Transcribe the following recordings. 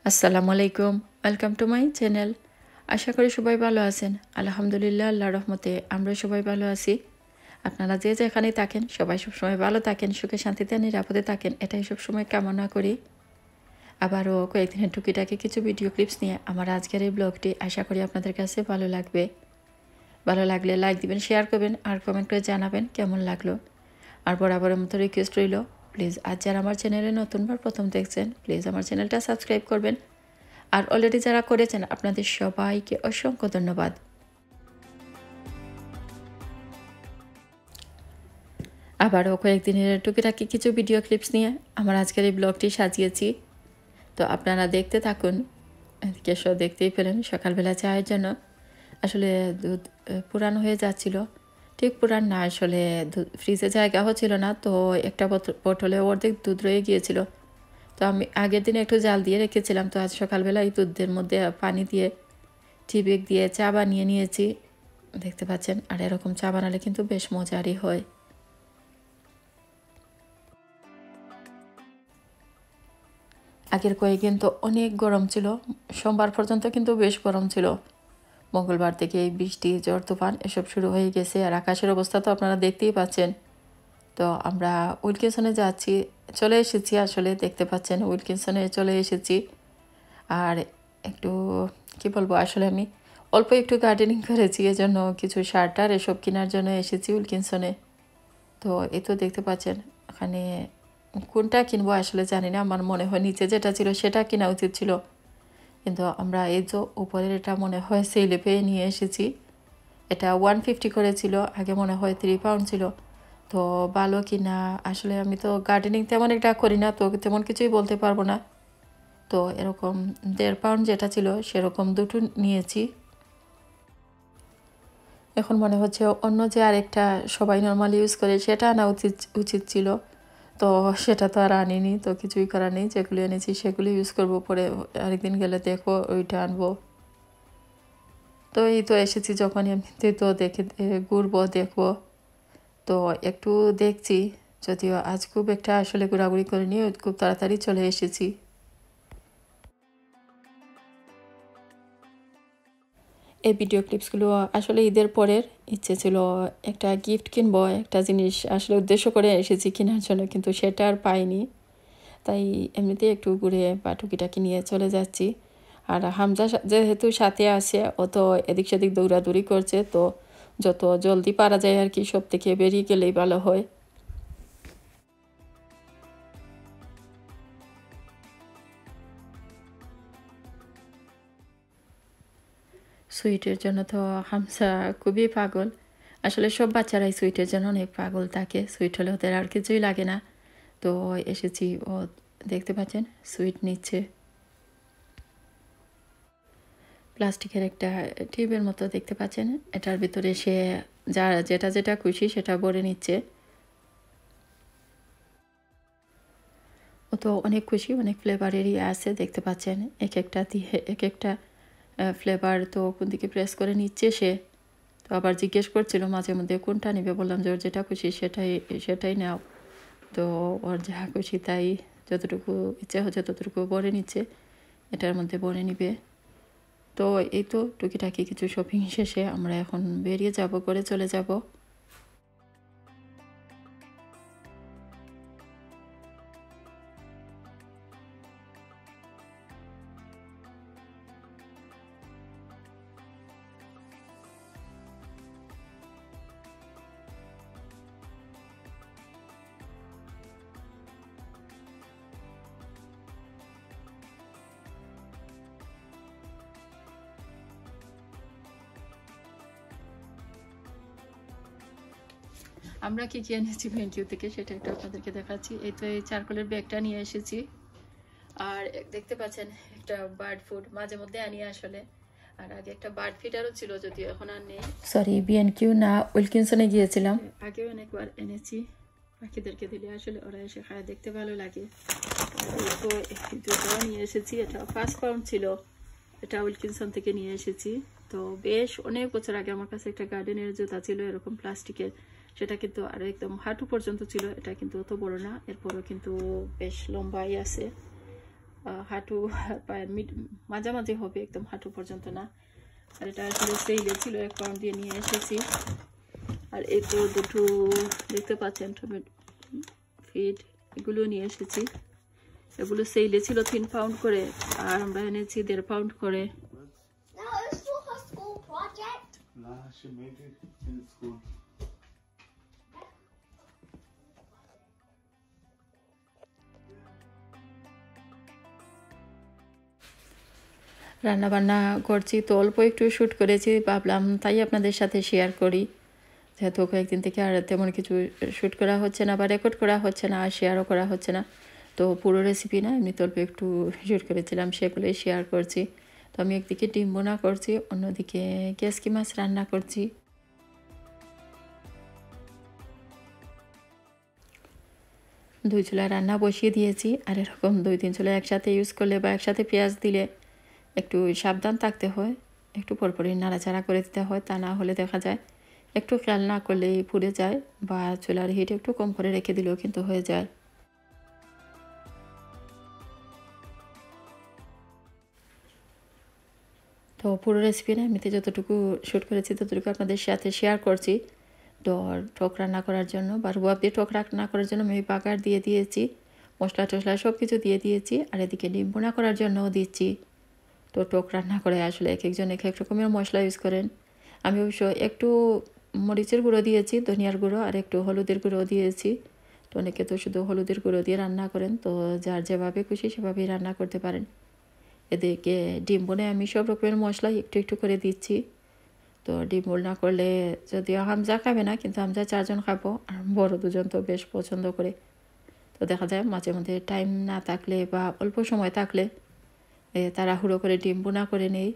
আসসালামু আলাইকুম, welcome to my channel. আশা করি সবাই ভালো আছেন। আলহামদুলিল্লাহ, আল্লাহর রহমতে আমরা সবাই ভালো আছি। আপনারা যে যেখানে থাকেন সবাই সবসময় ভালো থাকেন, সুখে শান্তিতে নিরাপদে থাকেন, এটাই সবসময় কামনা করি। আবারও কয়েকদিনের টুকিটাকি কিছু ভিডিও ক্লিপস নিয়ে আমার আজকের এই ব্লগটি আশা করি আপনাদের কাছে ভালো লাগবে। ভালো লাগলে লাইক দিবেন, শেয়ার করবেন আর কমেন্ট করে জানাবেন কেমন লাগলো। আর বরাবরের মতো রিকোয়েস্ট রইল, প্লিজ আজ যারা আমার চ্যানেলে নতুনবার প্রথম দেখছেন প্লিজ আমার চ্যানেলটা সাবস্ক্রাইব করবেন। আর অলরেডি যারা করেছেন আপনাদের সবাইকে অসংখ্য ধন্যবাদ। আবারও কয়েকদিনের টুকিটাকি কিছু ভিডিও ক্লিপস নিয়ে আমার আজকের এই ব্লগটি সাজিয়েছি, তো আপনারা দেখতে থাকুন। কেশো দেখতেই পেলেন সকালবেলা চায়ের জন্য আসলে দুধ পুরানো হয়ে যাচ্ছিল। ঠিক পুরান না, আসলে ফ্রিজে জায়গা হচ্ছিল না, তো একটা বোতলে অর্ধেক দুধ রয়ে গিয়েছিল। তো আমি আগের দিন একটু জাল দিয়ে রেখেছিলাম, তো আজ সকালবেলা এই দুধের মধ্যে পানি দিয়ে টি ব্যাগ দিয়ে চা বানিয়ে নিয়েছি, দেখতে পাচ্ছেন। আর এরকম চা বানালে কিন্তু বেশ মজারই হয়। আগের কয়েকদিন তো অনেক গরম ছিল, সোমবার পর্যন্ত কিন্তু বেশ গরম ছিল। মঙ্গলবার থেকে এই বৃষ্টি, ঝড় তুফান এসব শুরু হয়ে গেছে। আর আকাশের অবস্থা তো আপনারা দেখতেই পাচ্ছেন। তো আমরা উইলকিনসনে যাচ্ছি, চলে এসেছি, আসলে দেখতে পাচ্ছেন উইলকিনসনে চলে এসেছি। আর একটু কি বলবো, আসলে আমি অল্প একটু গার্ডেনিং করেছি, এজন্য কিছু সার টার এসব কেনার জন্য এসেছি উইলকিনসনে। তো এই তো দেখতে পাচ্ছেন, এখানে কোনটা কিনবো আসলে জানি না। আমার মনে হয় নিচে যেটা ছিল সেটা কেনা উচিত ছিল, কিন্তু আমরা এই যে উপরের এটা মনে হয় সেলে পেয়ে নিয়ে এসেছি। এটা 150 করেছিল, আগে মনে হয় 3 পাউন্ড ছিল। তো ভালো কিনা, আসলে আমি তো গার্ডেনিং তেমন একটা করি না, তো তেমন কিছুই বলতে পারবো না। তো এরকম 1.5 পাউন্ড যেটা ছিল সেরকম দুটো নিয়েছি। এখন মনে হচ্ছে অন্য যে আরেকটা সবাই নর্মালি ইউজ করে সেটা আনা উচিত ছিল, তো সেটা তো আর আনিনি। তো কিছুই করার নেই, যেগুলি এনেছি সেগুলি ইউজ করবো, পরে আরেকদিন গেলে দেখবো ওইটা আনবো। তো এই তো এসেছি যখন এমনিতে, তো দেখে ঘুরবো দেখবো। তো একটু দেখছি, যদিও আজ খুব একটা আসলে ঘোরাঘুরি করিনি, খুব তাড়াতাড়ি চলে এসেছি। এই ভিডিও ক্লিপসগুলো আসলে ঈদের পরের ইচ্ছে ছিল, একটা গিফট কিনবো, একটা জিনিস আসলে উদ্দেশ্য করে এসেছি কেনার জন্য, কিন্তু সেটা আর পাইনি। তাই এমনিতেই একটু ঘুরে বা টুকিটাকি নিয়ে চলে যাচ্ছি। আর হামজা যেহেতু সাথে আছে, ও তো এদিক সেদিক দৌড়াদৌড়ি করছে, তো যত জলদি পারা যায় আর কি, সব থেকে বেরিয়ে গেলেই ভালো হয়। সুইটের জন্য তো হামসা খুবই পাগল। আসলে সব বাচ্চারাই সুইটের জন্য অনেক পাগল থাকে, সুইট হলে ওদের আর কিছুই লাগে না। তো এসেছি, ও দেখতে পাচ্ছেন সুইট নিচ্ছে। প্লাস্টিকের একটা টিউবের মতো দেখতে পাচ্ছেন, এটার ভিতরে সে যা যেটা যেটা খুশি সেটা ভরে নিচ্ছে। ও তো অনেক খুশি, অনেক ফ্লেভারেরই আছে, দেখতে পাচ্ছেন এক একটা দিয়ে এক একটা ফ্লেভার তো কোন দিকে প্রেস করে নিচ্ছে সে। তো আবার জিজ্ঞেস করছিল মাঝে মধ্যে কোনটা নেবে, বললাম যে ওর যেটা খুশি সেটাই নাও। তো ওর যা খুশি তাই, যতটুকু ইচ্ছে হচ্ছে ততটুকু ভরে নিচ্ছে, এটার মধ্যে ভরে নিবে। তো এই তো টুকিটাকি কিছু শপিং শেষে আমরা এখন বেরিয়ে যাব, করে চলে যাব। আমরা কি কি এনেছি ভেন্টিউ থেকে সেটা একটু আপনাদেরকে দেখাচ্ছি। এই তো এই চারকোলের ব্যাগটা নিয়ে এসেছি। আর দেখতে পাচ্ছেন একটা বার্ড ফুড মাঝে মধ্যে আনি আসলে। আর আগে একটা বার্ড ফিডারও ছিল, যদিও এখন আর নেই। সরি, বিএনকিউ না, উইলকিনসনে গিয়েছিলাম, আগেও অনেকবার এনেছি। পাখিদেরকে দিলে আসলে ওরা এসে খায়, দেখতে ভালো লাগে। তো জুতাও নিয়ে এসেছি, এটা 5 পাউন্ড ছিল, এটা উইলকিনসন থেকে নিয়ে এসেছি। তো বেশ অনেক বছর আগে আমার কাছে একটা গার্ডেনের জুতা ছিল এরকম প্লাস্টিকের, সেটা কিন্তু আরো একদম হাঁটু পর্যন্ত ছিল, এটা কিন্তু অত বড় না, এরপরও কিন্তু বেশ লম্বাই আছে। হাঁটু পায়ের মাঝামাঝি হবে, একদম হাঁটু পর্যন্ত না। আর এটা আসলে সেলে ছিল, 1 পাউন্ড দিয়ে নিয়ে এসেছি। আর এই তো দুটো দেখতে পাচ্ছেন টমেটো ফিড, এগুলো নিয়ে এসেছি। এগুলো সেলে ছিল 3 পাউন্ড করে, আর আমরা এনেছি 1.5 পাউন্ড করে। রান্না বান্না করছি তো অল্প একটু শ্যুট করেছি, ভাবলাম তাই আপনাদের সাথে শেয়ার করি, যেহেতু কয়েকদিন থেকে আর তেমন কিছু শ্যুট করা হচ্ছে না বা রেকর্ড করা হচ্ছে না, আর শেয়ারও করা হচ্ছে না। তো পুরো রেসিপি না, এমনি অল্প একটু শ্যুট করেছিলাম, সেগুলোই শেয়ার করছি। তো আমি একদিকে ডিম বোনা করছি, অন্যদিকে কেসকি মাছ রান্না করছি। দুই চুলায় রান্না বসিয়ে দিয়েছি। আর এরকম 2-3 চুলা একসাথে ইউজ করলে বা একসাথে পেঁয়াজ দিলে একটু সাবধান থাকতে হয়, একটু পরপরই নাড়াচাড়া করে দিতে হয়, তা না হলে দেখা যায় একটু খেয়াল না করলেই পুড়ে যায়, বা চুলার হিট একটু কম করে রেখে দিলেও কিন্তু হয়ে যায়। তো পুরো রেসিপি না এমনিতে যতটুকু শ্যুট করেছি ততটুকু আপনাদের সাথে শেয়ার করছি। তো টক রান্না করার জন্য বা রুয়াব দিয়ে টক রান্না করার জন্য আমি বাগার দিয়ে দিয়েছি, মশলা টশলা সব কিছু দিয়ে দিয়েছি। আর এদিকে ডিম বোনা করার জন্যও দিচ্ছি। তো টক রান্না করে আসলে এক একজন এক এক রকমের মশলা ইউজ করেন। আমি অবশ্য একটু মরিচের গুঁড়ো দিয়েছি, ধনিয়ার গুঁড়ো, আর একটু হলুদের গুঁড়ো দিয়েছি। তো অনেকে তো শুধু হলুদের গুঁড়ো দিয়ে রান্না করেন, তো যার যেভাবে খুশি সেভাবেই রান্না করতে পারেন। এদিকে ডিম বোনে আমি সব রকমের মশলা একটু একটু করে দিচ্ছি। তো ডিম বোল না করলে, যদিও হামজা খাবে না, কিন্তু হামজা 4 জন খাবো, আর বড় 2 জন তো বেশ পছন্দ করে। তো দেখা যায় মাঝে মধ্যে টাইম না থাকলে বা অল্প সময় থাকলে তাড়াহুড়ো করে ডিম বোনা করে নেই।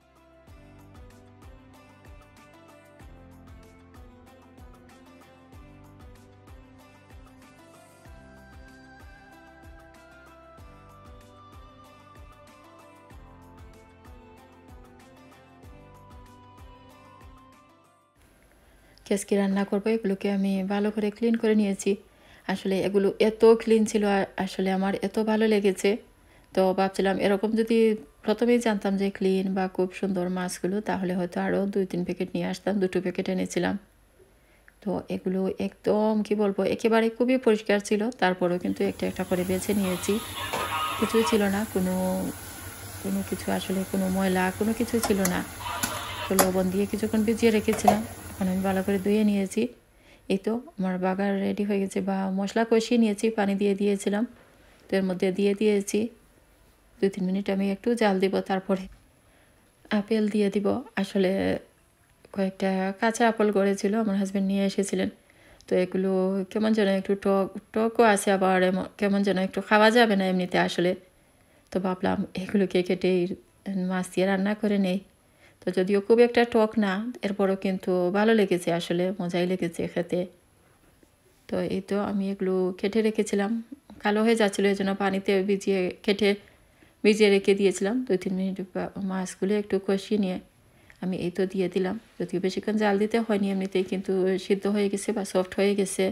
কেসকি রান্না করবো, এগুলোকে আমি ভালো করে ক্লিন করে নিয়েছি। আসলে এগুলো এত ক্লিন ছিল, আসলে আমার এত ভালো লেগেছে। তো ভাবছিলাম এরকম যদি প্রথমেই জানতাম যে ক্লিন বা খুব সুন্দর মাছগুলো, তাহলে হয়তো আরও 2-3 প্যাকেট নিয়ে আসতাম। 2 প্যাকেট এনেছিলাম। তো এগুলো একদম কি বলবো, একেবারে খুবই পরিষ্কার ছিল। তারপরেও কিন্তু একটা একটা করে বেছে নিয়েছি, কিছুই ছিল না, কোনো কোনো কিছু আসলে কোনো ময়লা কোনো কিছু ছিল না। তো লবণ দিয়ে কিছুক্ষণ ভিজিয়ে রেখেছিলাম, এখন আমি ভালো করে ধুয়ে নিয়েছি। এই তো আমার বাগার রেডি হয়ে গেছে, বা মশলা কষিয়ে নিয়েছি, পানি দিয়ে দিয়েছিলাম। তো এর মধ্যে দিয়ে দিয়েছি। 2-3 মিনিট আমি একটু জাল দিব, তারপরে আপেল দিয়ে দিব। আসলে কয়েকটা কাঁচা আপেল গড়েছিল, আমার হাজব্যান্ড নিয়ে এসেছিলেন। তো এগুলো কেমন যেন একটু টকও আছে, আবার কেমন যেন একটু খাওয়া যাবে না এমনিতে আসলে। তো ভাবলাম এগুলোকে কেটে মাছ দিয়ে রান্না করে নেই। তো যদিও খুব একটা টক না, এরপরও কিন্তু ভালো লেগেছে, আসলে মজাই লেগেছে খেতে। তো এই তো আমি এগুলো কেটে রেখেছিলাম, কালো হয়ে যাচ্ছিলো, এই জন্য পানিতে ভিজিয়ে রেখে দিয়েছিলাম। 2-3 মিনিট মাছগুলো একটু কষিয়ে নিয়ে আমি এই তো দিয়ে দিলাম। যদিও বেশিক্ষণ জাল দিতে হয়নি, এমনিতেই কিন্তু সিদ্ধ হয়ে গেছে বা সফট হয়ে গেছে।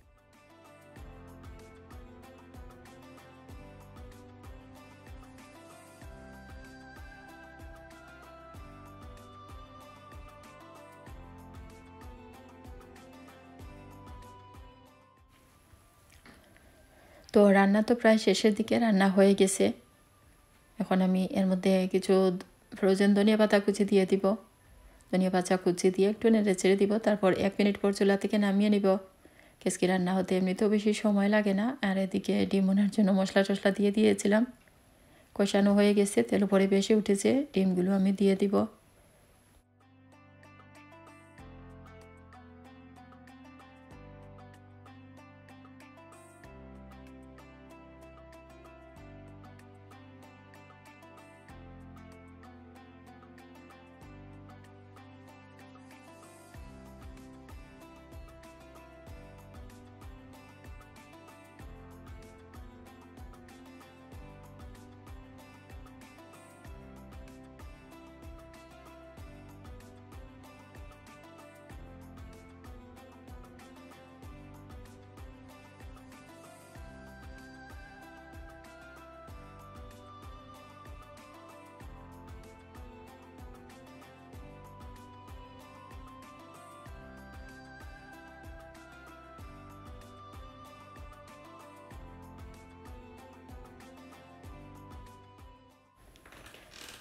তো রান্না তো প্রায় শেষের দিকে, রান্না হয়ে গেছে। এখন আমি এর মধ্যে কিছু ফ্রোজেন ধনিয়া পাতা কুচি দিয়ে দিব। ধনিয়া পাতা কুচি দিয়ে একটু নেড়ে ছেড়ে দিব, তারপর 1 মিনিট পর চুলা থেকে নামিয়ে নিব। কেসকি রান্না হতে এমনিতেও বেশি সময় লাগে না। আর এদিকে ডিম বোনার জন্য মশলা টশলা দিয়ে দিয়েছিলাম, কষানো হয়ে গেছে, তেল উপরে বেশি উঠেছে, ডিমগুলো আমি দিয়ে দিব।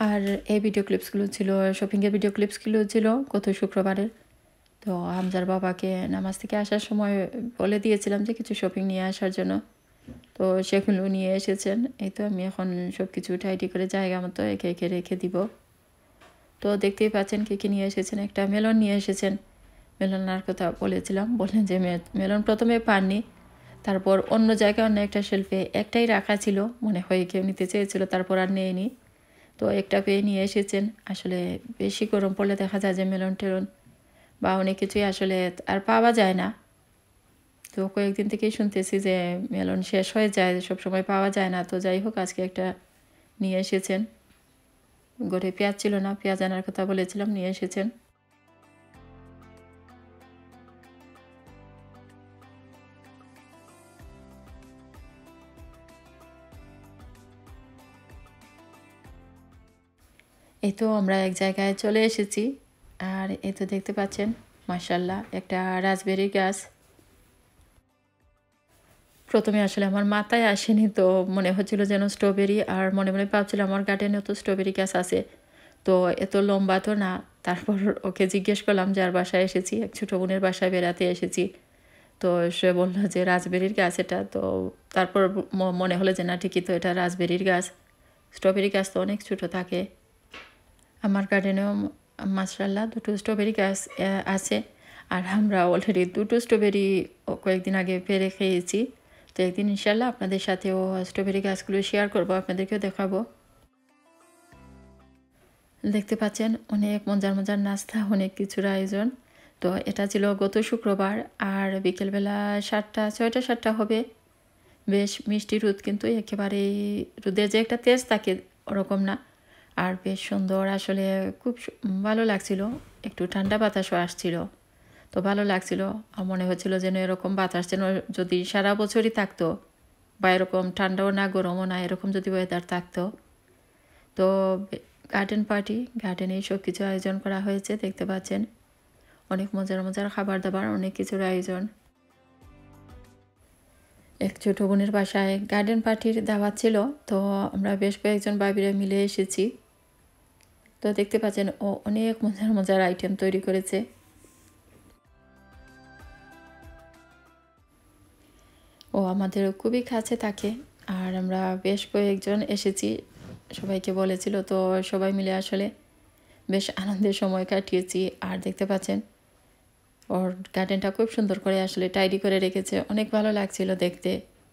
আর এই ভিডিও ক্লিপসগুলো ছিল, শপিংয়ের ভিডিও ক্লিপসগুলো ছিল গত শুক্রবারের। তো হামজার বাবাকে নামাজ থেকে আসার সময় বলে দিয়েছিলাম যে কিছু শপিং নিয়ে আসার জন্য, তো সেগুলো নিয়ে এসেছেন। এই তো আমি এখন সব কিছু টাইডি করে জায়গা মতো একে একে রেখে দিব। তো দেখতেই পাচ্ছেন কী কী নিয়ে এসেছেন। একটা মেলন নিয়ে এসেছেন, মেলন আনার কথা বলেছিলাম, বললেন যে মেলন প্রথমে পাননি, তারপর অন্য জায়গায় অন্য একটা শেলফে একটাই রাখা ছিল, মনে হয় কেউ নিতে চেয়েছিল, তারপর আর নেয়নি। তো একটা পেয়ে নিয়ে এসেছেন। আসলে বেশি গরম পড়লে দেখা যায় যে মেলন টেলন বা অনেক কিছুই আসলে আর পাওয়া যায় না। তো কয়েকদিন থেকেই শুনতেছি যে মেলন শেষ হয়ে যায়, সবসময় পাওয়া যায় না। তো যাই হোক, আজকে একটা নিয়ে এসেছেন। ঘরে পেঁয়াজ ছিল না, পেঁয়াজ আনার কথা বলেছিলাম, নিয়ে এসেছেন। এই তো আমরা এক জায়গায় চলে এসেছি। আর এই তো দেখতে পাচ্ছেন মাশাআল্লাহ একটা রাজবেরি গাছ। প্রথমে আসলে আমার মাথায় আসেনি, তো মনে হচ্ছিল যেন স্ট্রবেরি, আর মনে মনে ভাবছিলাম আমার গার্ডেনেও তো স্ট্রবেরি গাছ আছে, তো এত লম্বা তো না। তারপর ওকে জিজ্ঞেস করলাম, যার বাসায় এসেছি, এক ছোটো বোনের বাসায় বেড়াতে এসেছি, তো সে বললো যে রাজবেরির গাছ এটা। তো তারপর মনে হলো যে না, ঠিকই তো, এটা রাজবেরির গাছ। স্ট্রবেরি গাছ তো অনেক ছোটো থাকে। আমার গার্ডেনেও মাশাআল্লাহ দুটো স্ট্রবেরি গাছ আছে। আর আমরা অলরেডি দুটো স্ট্রবেরি কয়েকদিন আগে পেরে খেয়েছি। তো একদিন ইনশাল্লাহ আপনাদের সাথেও স্ট্রবেরি গাছগুলো শেয়ার করবো, আপনাদেরকেও দেখাবো। দেখতে পাচ্ছেন অনেক মজার মজার নাস্তা, অনেক কিছুর আয়োজন। তো এটা ছিল গত শুক্রবার, আর বিকেলবেলা 6টা হবে। বেশ মিষ্টি রোদ, কিন্তু একেবারেই রোদের যে একটা তেজ থাকে ওরকম না। আর বেশ সুন্দর, আসলে খুব ভালো লাগছিল। একটু ঠান্ডা বাতাসও আসছিল, তো ভালো লাগছিল। মনে হচ্ছিল যেন এরকম বাতাস যেন যদি সারা বছরই থাকতো, বা এরকম ঠান্ডাও না গরমও না, এরকম যদি ওয়েদার থাকতো। তো গার্ডেন পার্টি, গার্ডেনে সব কিছু আয়োজন করা হয়েছে, দেখতে পাচ্ছেন অনেক মজার মজার খাবার দাবার, অনেক কিছুর আয়োজন। এক ছোটো বোনের বাসায় গার্ডেন পার্টির দাওয়াত ছিল, তো আমরা বেশ কয়েকজন ভাবিরা মিলে এসেছি। তো দেখতে পাচ্ছেন ও অনেক মজার মজার আইটেম তৈরি করেছে। ও আমাদের খুবই কাছে থাকে, আর আমরা বেশ কয়েকজন এসেছি, সবাইকে বলেছিল, তো সবাই মিলে আসলে বেশ আনন্দের সময় কাটিয়েছি। আর দেখতে পাচ্ছেন ওর গার্ডেনটা খুব সুন্দর করে আসলে টাইডি করে রেখেছে, অনেক ভালো লাগছিল দেখতে।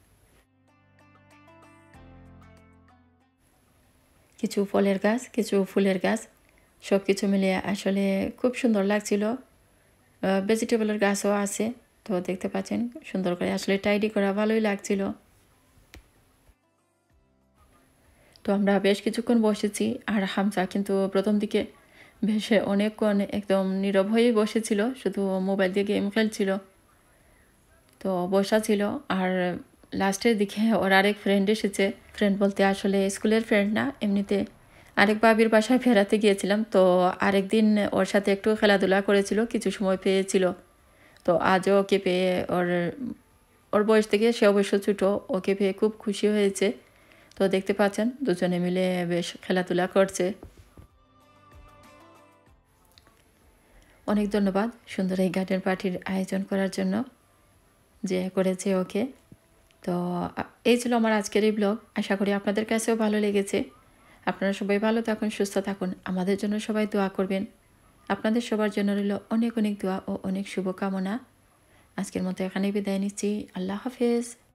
কিছু ফলের গাছ, কিছু ফুলের গাছ, সব কিছু মিলিয়ে আসলে খুব সুন্দর লাগছিল। ভেজিটেবলের গাছও আছে, তো দেখতে পাচ্ছেন সুন্দর করে আসলে টাইডি করা, ভালোই লাগছিল। তো আমরা বেশ কিছুক্ষণ বসেছি, আর হামজা কিন্তু প্রথম দিকে বেশ অনেকক্ষণ একদম নীরব হয়েই বসেছিল, শুধু মোবাইল দিয়ে গেম খেলছিল, তো বসা ছিল। আর লাস্টের দিকে ওর আরেক ফ্রেন্ড এসেছে, ফ্রেন্ড বলতে আসলে স্কুলের ফ্রেন্ড না, এমনিতে আরেক বাবির বাসায় ফেরাতে গিয়েছিলাম, তো আরেকদিন ওর সাথে একটু খেলাধুলা করেছিল, কিছু সময় পেয়েছিল। তো আজও ওকে পেয়ে, ওর ওর বয়স থেকে সে অবশ্য ছোটো, ওকে পেয়ে খুব খুশি হয়েছে। তো দেখতে পাচ্ছেন দুজনে মিলে বেশ খেলাধুলা করছে। অনেক ধন্যবাদ সুন্দর এই গার্ডেন পার্টির আয়োজন করার জন্য, যে করেছে ওকে। তো এই ছিল আমার আজকের এই ব্লগ, আশা করি আপনাদের কাছেও ভালো লেগেছে। আপনারা সবাই ভালো থাকুন, সুস্থ থাকুন, আমাদের জন্য সবাই দোয়া করবেন। আপনাদের সবার জন্য রইল অনেক অনেক দোয়া ও অনেক শুভকামনা। আজকের মতো এখানেই বিদায় নিচ্ছি। আল্লাহ হাফেজ।